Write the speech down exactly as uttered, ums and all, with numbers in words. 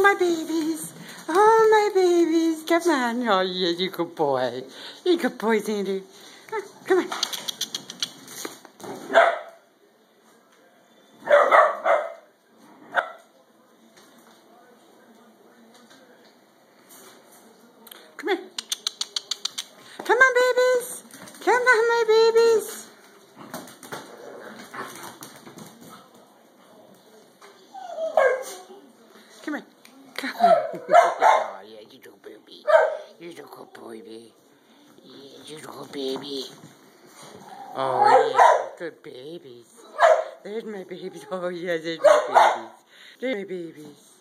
my babies. Oh, my babies. Come on. Oh, yeah, you good boy. You good boy, Xander. Ah, come on. Come here. Come on, babies. Come on, my babies. Come here. Come on. Oh, yeah, you do, baby. You're a good boy, baby. Yeah, you're a good baby. Oh, yeah, good babies. There's my babies. Oh, yeah, there's my babies. There's my babies.